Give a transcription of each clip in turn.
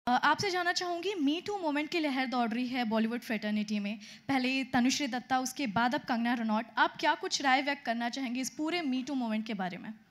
आपसे जानना चाहूँगी मी टू मोमेंट की लहर दौड़ रही है बॉलीवुड फ्रेटर्निटी में। पहले तनुश्री दत्ता, उसके बाद अब कंगना रनौत। आप क्या कुछ राय व्यक्त करना चाहेंगे इस पूरे मी टू मोमेंट के बारे में?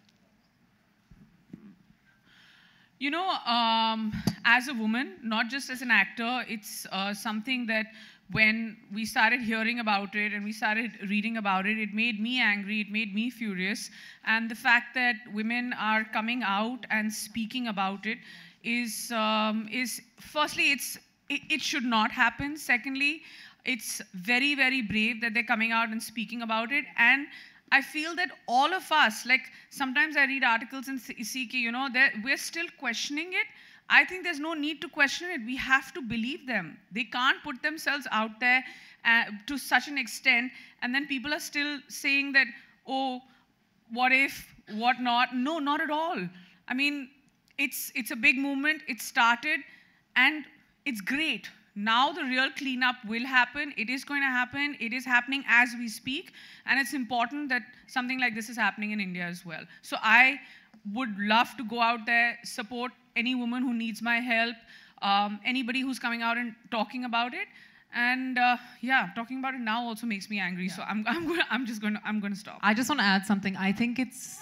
You know, as a woman, not just as an actor, it's something that when we started hearing about it and we started reading about it, it made me angry, it made me furious. And the fact that women are coming out and speaking about it is firstly, it should not happen. Secondly, it's very, very brave that they're coming out and speaking about it. And I feel that all of us, like sometimes I read articles and see, you know, we're still questioning it. I think there's no need to question it. We have to believe them. They can't put themselves out there to such an extent, and then people are still saying that, oh, what if, what not? No, not at all. I mean, it's a big movement. It started, and it's great. Now the real cleanup will happen. It is going to happen. It is happening as we speak. And it's important that something like this is happening in India as well. So I would love to go out there, support any woman who needs my help, anybody who's coming out and talking about it. And yeah, talking about it now also makes me angry. Yeah. So I'm going to stop. I just want to add something. I think it's...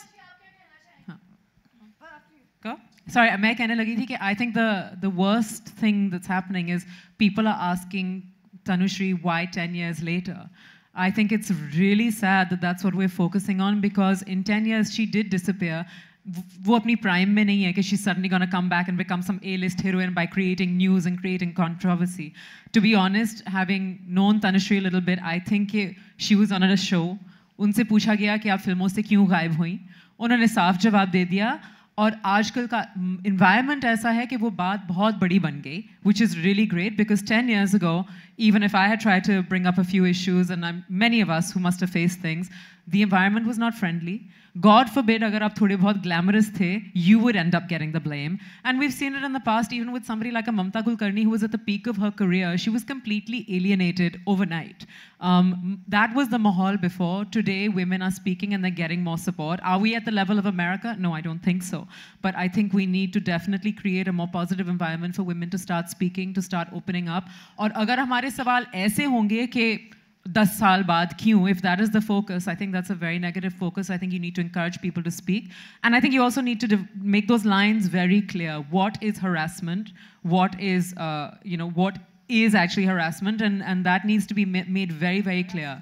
Go. Sorry, मैं कहने लगी थी कि I think the worst thing that's happening is people are asking Tanushree why 10 years later. I think it's really sad that that's what we're focusing on, because in 10 years she did disappear. वो अपनी prime में नहीं है कि she's suddenly going to come back and become some A-list heroine by creating news and creating controversy. To be honest, having known Tanushree a little bit, I think she was on a show. उनसे पूछा गया कि आप फिल्मों से क्यों गायब हुई? उन्होंने साफ जवाब दे दिया. और आजकल का environment ऐसा है कि वो बात बहुत बड़ी बन गई, which is really great, because 10 years ago, even if I had tried to bring up a few issues, and many of us who must have faced things, the environment was not friendly. God forbid, agar aap thode bahut glamorous the, you would end up getting the blame. And we've seen it in the past, even with somebody like a Mamta Kulkarni, who was at the peak of her career. She was completely alienated overnight. That was the mahal before. Today, women are speaking and they're getting more support. Are we at the level of America? No, I don't think so. But I think we need to definitely create a more positive environment for women to start speaking, to start opening up. और अगर हमारे सवाल ऐसे होंगे कि 10 साल बाद क्यों, if that is the focus, I think that's a very negative focus. I think you need to encourage people to speak. And I think you also need to make those lines very clear. What is harassment? What is, what is actually harassment? And that needs to be made very, very clear.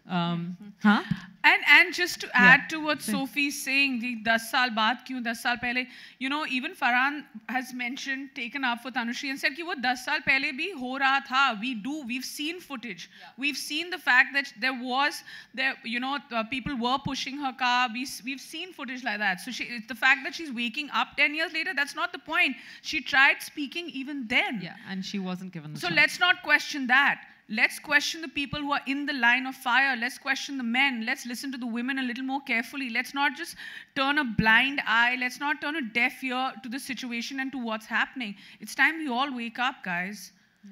And just to add to what Sophie's saying, the 10 saal baad kyun 10 saal pehle, you know, even Farhan has mentioned, taken up for Tanushree and said ki wo 10 saal pehle bhi ho raha tha. We've seen footage. Yeah. We've seen the fact that people were pushing her car. We've seen footage like that. So the fact that she's waking up 10 years later, that's not the point. She tried speaking even then. Yeah, and she wasn't given the chance. So let's not question that. Let's question the people who are in the line of fire. Let's question the men. Let's listen to the women a little more carefully. Let's not just turn a blind eye. Let's not turn a deaf ear to the situation and to what's happening. It's time we all wake up, guys.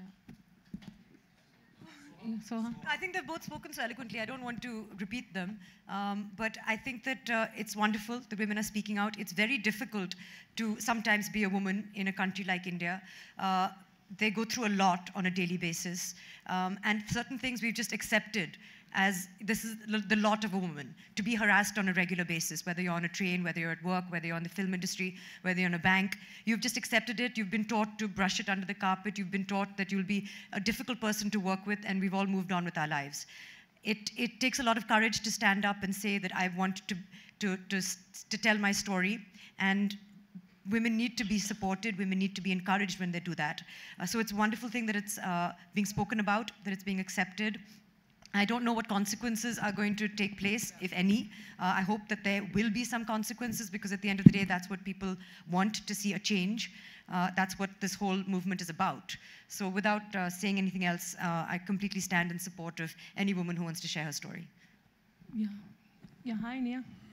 Yeah. So, I think they've both spoken so eloquently. I don't want to repeat them. But I think that it's wonderful the women are speaking out. It's very difficult to sometimes be a woman in a country like India. They go through a lot on a daily basis. And certain things we've just accepted as this is the lot of a woman, to be harassed on a regular basis, whether you're on a train, whether you're at work, whether you're in the film industry, whether you're in a bank. You've just accepted it. You've been taught to brush it under the carpet. You've been taught that you'll be a difficult person to work with, and we've all moved on with our lives. It takes a lot of courage to stand up and say that I want to tell my story, and women need to be supported, women need to be encouraged when they do that. So it's a wonderful thing that it's being spoken about, that it's being accepted. I don't know what consequences are going to take place, if any. I hope that there will be some consequences, because at the end of the day, that's what people want to see, a change. That's what this whole movement is about. So without saying anything else, I completely stand in support of any woman who wants to share her story. Yeah. Hi, Nia.